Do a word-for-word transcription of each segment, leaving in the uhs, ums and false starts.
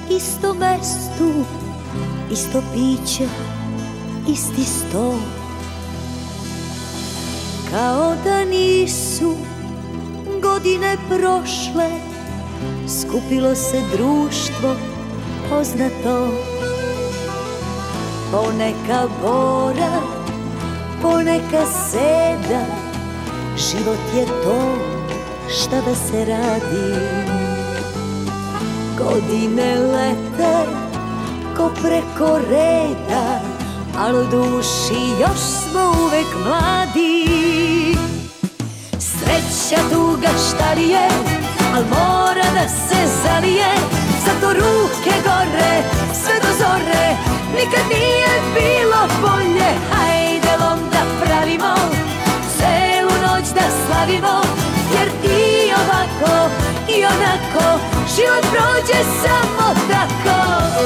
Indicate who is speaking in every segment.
Speaker 1: istom mestu, isto piće, isti sto. Kao da nisu godine prošle, skupilo se društvo poznato. Poneka bora, poneka seda, život je to šta da se radi. Godine lete ko preko reda, al u duši još smo uvek mladi. Sreća tuga šta li je, al mora da se zalije, zato ruke gore, sve do zore, nikad nije bilo bolje. Hajde lom da pravimo, celu noć da slavimo, jer i ovako i onako život prođe samo tako.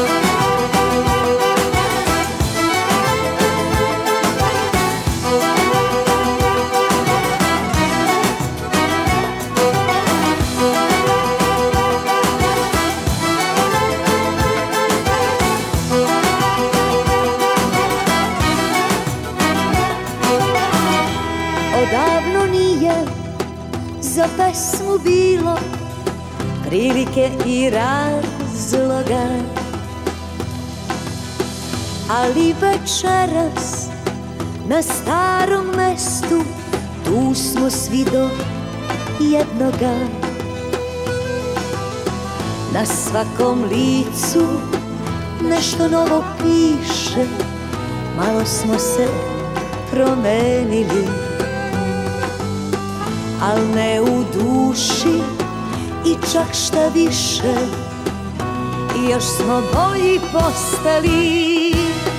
Speaker 1: Odavno nije za pesmu bilo prilike i razloga, ali večeras na starom mestu tu smo svi do jednoga. Na svakom licu nešto novo piše, malo smo se promenili, al ne u duši i čak šta više, još smo bolji postali.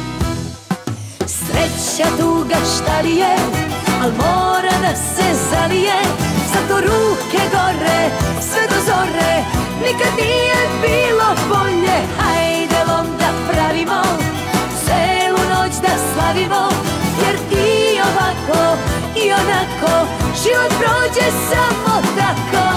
Speaker 1: Sreća tuga šta li je, al mora da se zalije, zato ruke gore, sve do zore, nikad nije bilo bolje. Hajde lom da pravimo, celu noć da slavimo, jer i ovako i onako život prođe samo tako.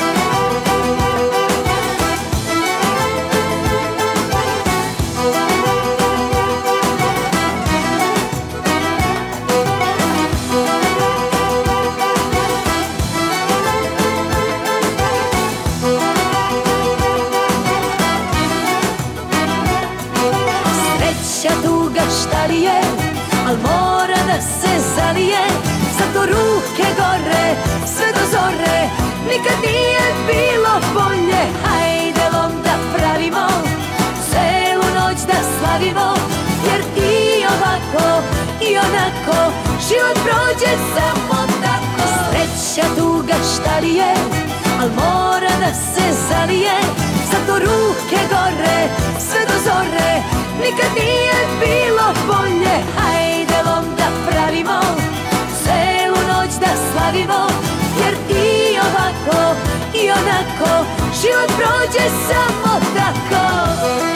Speaker 1: Sreća tuga šta li je, al mora da se zalije, zato ruke gore, sve do zore, nikad nije bilo bolje. Hajde lom da pravimo, celu noć da slavimo, jer i ovako i onako život prođe samo tako. Sreća tuga šta li je, al mora da se zalije, zato ruke gore, sve do zore, nikad nije bilo bolje. Hajde lom da pravimo, celu noć da slavimo, jer i ovako i onako život prođe samo tako.